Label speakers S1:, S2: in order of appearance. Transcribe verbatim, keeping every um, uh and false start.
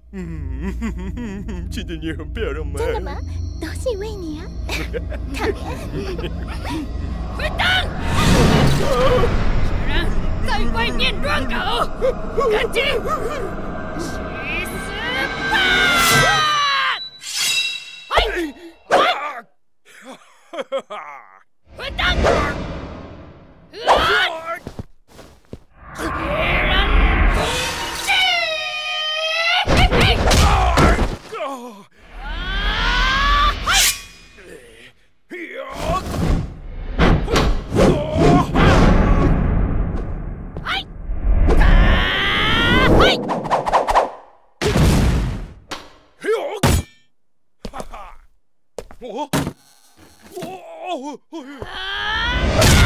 S1: 嗯，亲亲你很漂亮吗？
S2: 真的吗？都是因为你啊！讨厌！
S3: 混蛋！居然在外面乱搞，赶紧去死吧！哎！混蛋！啊！别人攻击！嘿嘿！啊！嘿！呀！哎！啊！嘿！
S1: 哟！哈哈！我我我！
S3: 啊！